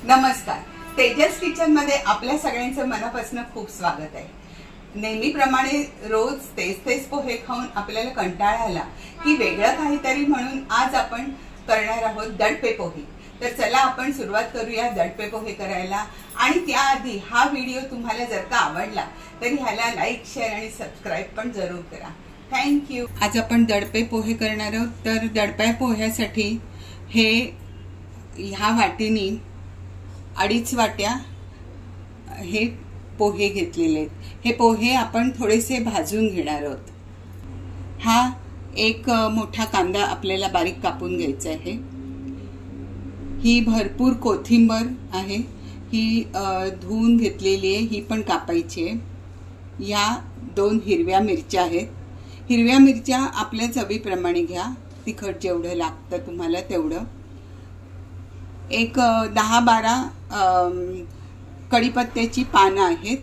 नमस्कार, तेजस किचन मध्ये आपल्या सगळ्यांचं मनापासून खूप स्वागत आहे। नेहमीप्रमाणे रोज तेच पोहे खाऊन आपल्याला कंटाळा आला की वेगळं काहीतरी म्हणून आज आपण करणार आहोत दडपे पोहे। तर चला आपण सुरुवात करूया दडपे पोहे करायला। आणि त्याआधी हा व्हिडिओ तुम्हाला जर का आवडला तर ह्याला लाईक, शेअर आणि सबस्क्राइब पण जरूर करा। थँक्यू। आज आपण दडपे पोहे करणार आहोत। तर दडप्या पोह्यासाठी हे ह्या वाटीनी 2.5 वाट्या हे पोहे घेतलेले आहेत। हे पोहे आपण थोडेसे भाजून घेणार आहोत। हा एक मोठा कांदा आपल्याला बारीक कापून घ्यायचा आहे। ही भरपूर कोथिंबर आहे, ही धुवून घेतलेली आहे, ही पण कापायची आहे। या 2 हिरव्या मिरच्या आहेत। हिरव्या मिरच्या आपल्या चवीप्रमाणे घ्या, तिखट जेवढं लागतं तुम्हाला तेवढं। एक 10-12 कढीपत्त्याची पानं आहेत।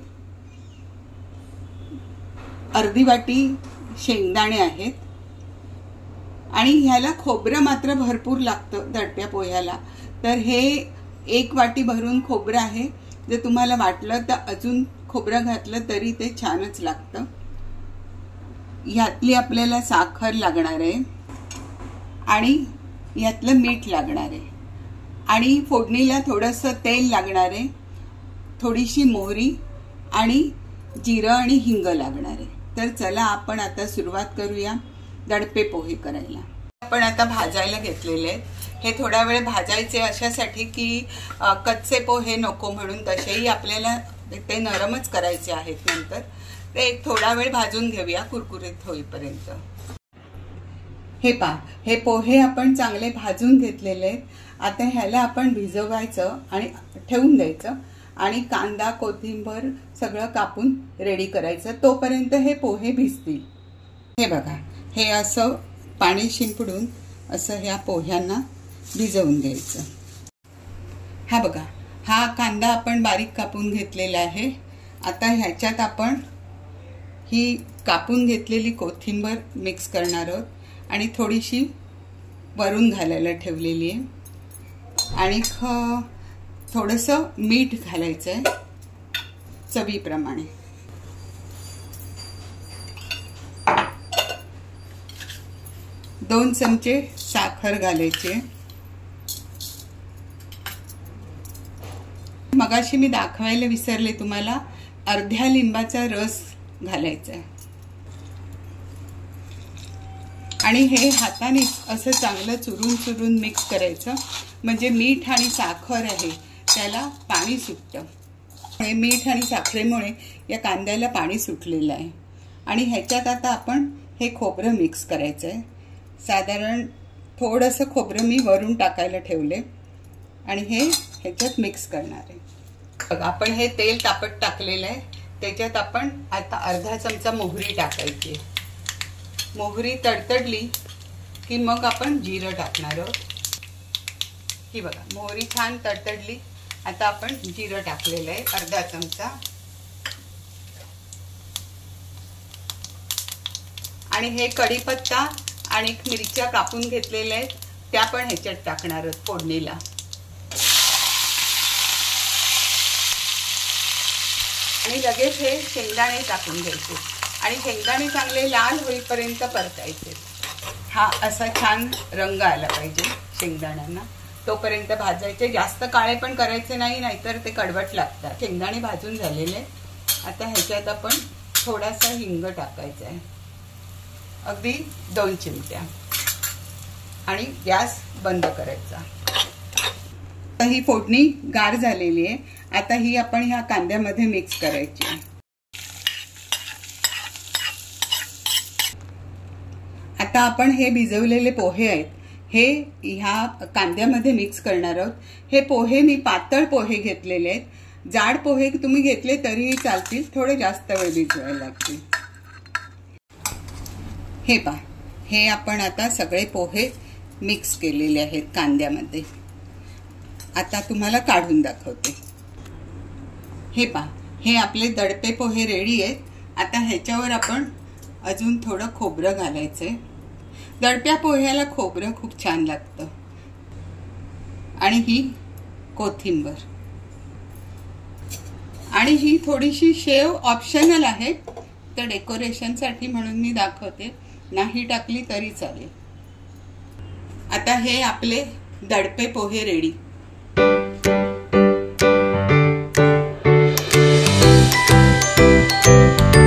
अर्धी वाटी शेंगदाणे आहेत। आणि ह्याला खोबरं मात्र भरपूर लागतं दडप्या पोह्याला। तर हे 1 वाटी भरून खोबरं आहे। जर तुम्हाला वाटलं तर अजून खोबरं घातलं तरी ते छानच लागतं। यातली आपल्याला साखर लागणार आहे आणि यातलं मीठ लागणार आहे आणि फोडणीला थोडंसं तेल लागणार आहे, थोडीशी मोहरी आणि जिरं आणि हिंग लागणार आहे। तर चला आपण आता सुरुवात करूया दडपे पोहे करायला। आपण आता भाजायला घेतलेले आहेत। हे थोडा वेळ भाजायचे अशासाठी की कच्चे पोहे नको म्हणून, तसेही आपल्याला ते नरमच करायचे आहेत नंतर। ते एक थोडा वेळ भाजून घेऊया कुरकुरीत होईपर्यंत। हे पहा, हे पोहे आपण चांगले भाजून घेतलेले आहेत। आता ह्याला आपण भिजवायचं आणि ठेवून द्यायचं आणि कांदा कोथिंबर सगळं कापून रेडी करायचं। तोपर्यंत हे पोहे भिजतील। हे बघा, हे असं पाणी शिंपडून असं ह्या पोह्यांना भिजवून द्यायचं। हा बघा, हा कांदा आपण बारीक कापून घेतलेला आहे। आता ह्याच्यात आपण ही कापून घेतलेली कोथिंबर मिक्स करणार आहोत आणि थोडीशी वरून घालायला ठेवलेली आहे आणि थोडंसं मीठ घालायचं आहे चवीप्रमाणे। दोन चमचे साखर घालायचे। मगाशी मी दाखवायला विसरले तुम्हाला, अर्ध्या लिंबाचा रस घालायचा आहे आणि हे हाताने असं चांगलं चुरून मिक्स करायचं। म्हणजे मीठ आणि साखर आहे त्याला पाणी सुटतं। हे मीठ आणि साखरेमुळे या कांद्याला पाणी सुटलेलं आहे। आणि ह्याच्यात आता आपण हे खोबरं मिक्स करायचं आहे। साधारण थोडंसं खोबरं मी वरून टाकायला ठेवले आणि हे ह्याच्यात मिक्स करणार आहे। बघा, आपण हे तेल तापत टाकलेलं आहे, त्याच्यात आपण आता अर्धा चमचा मोहरी टाकायची। मोहरी तडतडली की मग आपण जिरं टाकणार आहोत। ही बघा, मोहरी छान तडतडली। आता आपण जिरं टाकलेलं आहे अर्धा चमचा आणि हे कढीपत्ता आणि मिरच्या कापून घेतलेल्या आहेत त्या पण ह्याच्यात टाकणार आहोत फोडणीला। आणि लगेच हे शेंगदाणे टाकून घ्यायचे आणि शेंगदाणे चांगले लाल होईपर्यंत परतायचे। हा असा छान रंग आला पाहिजे शेंगदाण्यांना, तोपर्यंत भाजायचे। जास्त काळे पण करायचे नाही, नाहीतर ते कडवट लागतात। शेंगदाणे भाजून झालेले। आता ह्याच्यात आपण थोडासा हिंग टाकायचा आहे, अगदी 2 चिमट्या, आणि गॅस बंद करायचा। आता ही फोडणी गार झालेली आहे। आता ही आपण ह्या कांद्यामध्ये मिक्स करायची आहे। आता आपण हे भिजवलेले पोहे आहेत हे ह्या कांद्यामध्ये मिक्स करणार आहोत। हे पोहे मी पातळ पोहे घेतलेले आहेत। जाड पोहे तुम्ही घेतले तरीही चालतील, थोडे जास्त वेळ भिजवायला लागतील। हे पहा, हे आपण आता सगळे पोहे मिक्स केलेले आहेत कांद्यामध्ये। आता तुम्हाला काढून दाखवते। हे पहा, हे आपले दडपे पोहे रेडी आहेत। आता ह्याच्यावर आपण अजून थोडं खोबरं घालायचंय। दडप्या पोह्याला खोबरं खूप छान लागतं आणि ही कोथिंबर। आणि ही थोडीशी शेव ऑप्शनल आहे, तर डेकोरेशनसाठी म्हणून मी दाखवते, नाही टाकली तरी चालेल. आता हे आपले दडपे पोहे रेडी.